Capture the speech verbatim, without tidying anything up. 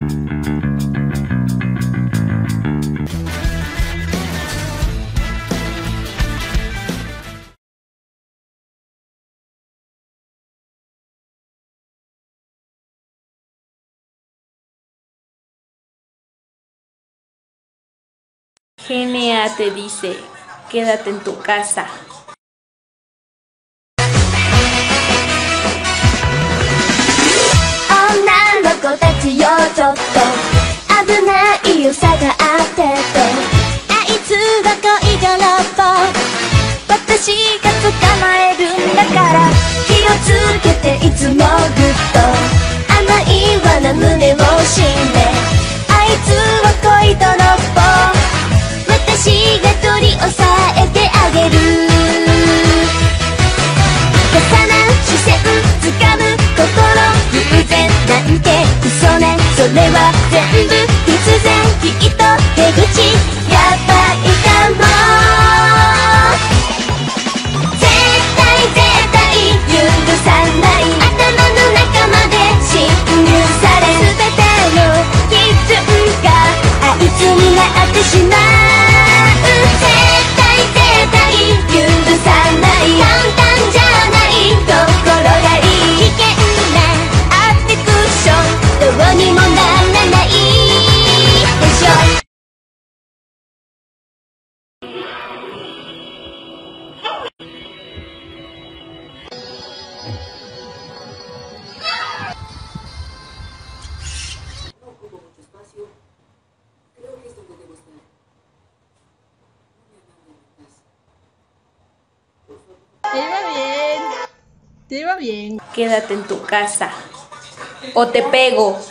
G N A te dice, quédate en tu casa. Onnaの子たちよちょっと危ない良さがあってて、あいつが恋泥棒、私が捕まえるんだから気をつけていつもぐっと甘い罠胸を締め、あいつは恋泥棒、私が取り押さえてあげる。重なる視線掴む心偶然なんて嘘ね、それは全部必然、きっと出口やばいかも。絶対絶対許さない、頭の中まで侵入され、全ての基準があいつになってしまう。絶対絶対許さない、簡単じゃないところがいい、危険なアフェクションどうにもならないでしょ。 Te va bien. Te va bien. Quédate en tu casa. O te pego.